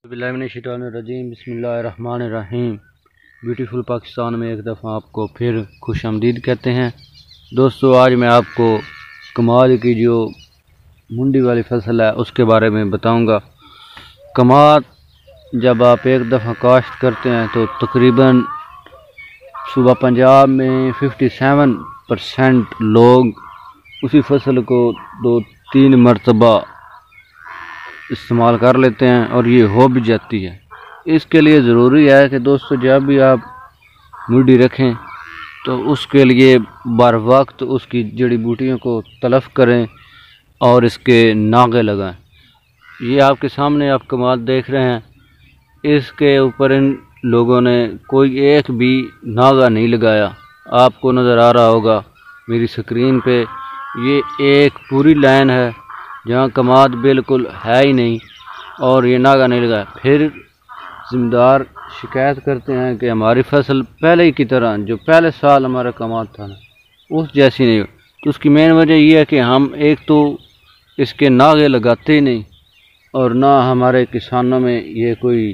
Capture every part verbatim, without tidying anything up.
बिस्मिल्लाहिर्रहमानिर्रहीम बसमीम ब्यूटीफुल पाकिस्तान में एक दफ़ा आपको फिर खुश आमदीद कहते हैं। दोस्तों, आज मैं आपको कमाद की जो मुंडी वाली फसल है उसके बारे में बताऊंगा। कमाद जब आप एक दफ़ा काश्त करते हैं तो तकरीबन सूबा पंजाब में सत्तावन परसेंट लोग उसी फसल को दो तीन मरतबा इस्तेमाल कर लेते हैं और ये हो भी जाती है। इसके लिए ज़रूरी है कि दोस्तों जब भी आप मुंडी रखें तो उसके लिए बर वक्त उसकी जड़ी बूटियों को तलफ़ करें और इसके नागे लगाएं। ये आपके सामने आप कमाद देख रहे हैं, इसके ऊपर इन लोगों ने कोई एक भी नागा नहीं लगाया। आपको नज़र आ रहा होगा मेरी स्क्रीन पे, ये एक पूरी लाइन है जहाँ कमाद बिल्कुल है ही नहीं और ये नागा नहीं लगाया। फिर ज़िम्मेदार शिकायत करते हैं कि हमारी फसल पहले ही की तरह जो पहले साल हमारा कमाद था ना उस जैसी नहीं हो। तो उसकी मेन वजह यह है कि हम एक तो इसके नागे लगाते ही नहीं और ना हमारे किसानों में ये कोई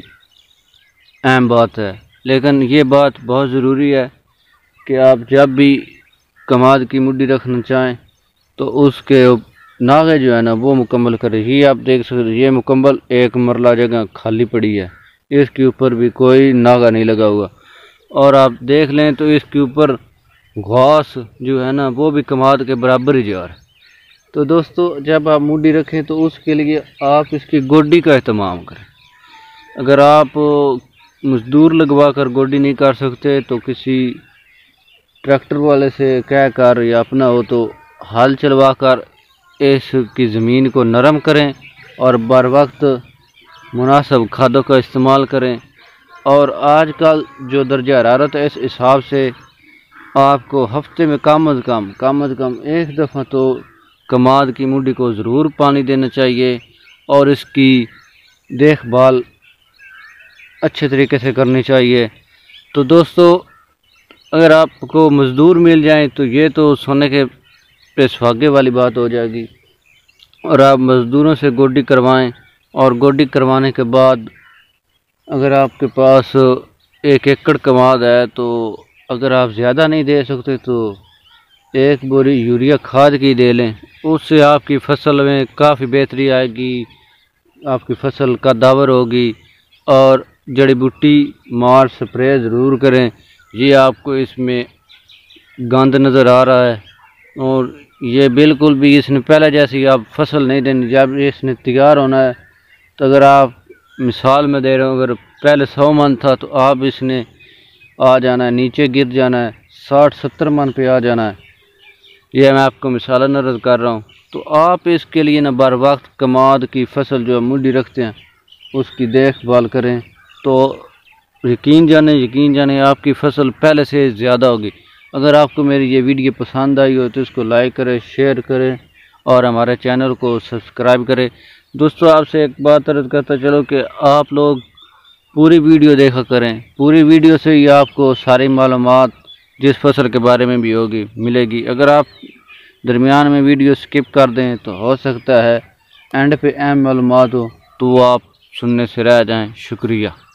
अहम बात है। लेकिन ये बात बहुत ज़रूरी है कि आप जब भी कमाद की मुंडी रखना चाहें तो उसके नागे जो है ना वो मुकम्मल करें। ये आप देख सकते हैं, ये मुकम्मल एक मरला जगह खाली पड़ी है, इसके ऊपर भी कोई नागा नहीं लगा हुआ। और आप देख लें तो इसके ऊपर घास जो है ना वो भी कमाद के बराबर ही जा रहा है। तो दोस्तों, जब आप मुंडी रखें तो उसके लिए आप इसकी गोड्डी का एहतमाम करें। अगर आप मजदूर लगवा कर गोड्डी नहीं कर सकते तो किसी ट्रैक्टर वाले से कह कर या अपना हो तो हल चलवा कर इसकी ज़मीन को नरम करें और बर वक्त मुनासिब खादों का इस्तेमाल करें। और आजकल जो दर्जा हरारत है इस हिसाब से आपको हफ्ते में कम अज़ कम कम अज़ कम एक दफ़ा तो कमाद की मुंडी को ज़रूर पानी देना चाहिए और इसकी देखभाल अच्छे तरीके से करनी चाहिए। तो दोस्तों, अगर आपको मज़दूर मिल जाए तो ये तो सोने के पे सुहागे वाली बात हो जाएगी और आप मज़दूरों से गोड्डी करवाएं। और गोड्डी करवाने के बाद अगर आपके पास एक एकड़ कमाद है तो अगर आप ज़्यादा नहीं दे सकते तो एक बोरी यूरिया खाद की दे लें, उससे आपकी फसल में काफ़ी बेहतरी आएगी, आपकी फसल का दावर होगी। और जड़ी बूटी मार स्प्रे ज़रूर करें। ये आपको इसमें गंद नज़र आ रहा है और ये बिल्कुल भी इसने पहले जैसी आप फसल नहीं देनी। जब इसने तैयार होना है तो अगर आप मिसाल में दे रहे हो, अगर पहले सौ मन था तो आप इसने आ जाना है नीचे गिर जाना है, साठ सत्तर मन पे आ जाना है। ये मैं आपको मिसाल नरद कर रहा हूँ। तो आप इसके लिए ना बर वक्त कमाद की फसल जो मुंडी रखते हैं उसकी देखभाल करें तो यकीन जाने यकीन जाने आपकी फसल पहले से ज़्यादा होगी। अगर आपको मेरी ये वीडियो पसंद आई हो तो इसको लाइक करें, शेयर करें और हमारे चैनल को सब्सक्राइब करें। दोस्तों, आपसे एक बात अर्ज़ करता चलो कि आप लोग पूरी वीडियो देखा करें। पूरी वीडियो से ही आपको सारी मालूमात जिस फसल के बारे में भी होगी मिलेगी। अगर आप दरमियान में वीडियो स्किप कर दें तो हो सकता है एंड पे अहम मालूमात हो तो वो आप सुनने से रह जाएं। शुक्रिया।